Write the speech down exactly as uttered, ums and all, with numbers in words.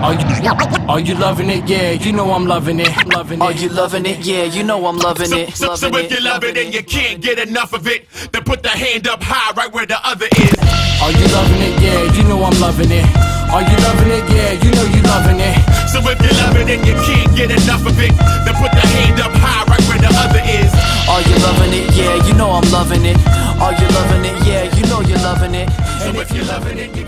Are you, are you loving it? Yeah, you know I'm loving it. Loving it. Are you loving it? Yeah, you know I'm loving it. So, so, Loving so if you it, love it loving and you can't get enough of it, then put the hand up high right where the other is. Are you loving it? Yeah, you know I'm loving it. Are you loving it? Yeah, you know you loving it. So if you love it and you can't get enough of it, then put the hand up high right where the other is. Are you loving it? Yeah, you know I'm loving it. Are you loving it? Yeah, you know you're loving it. So if you're loving it, you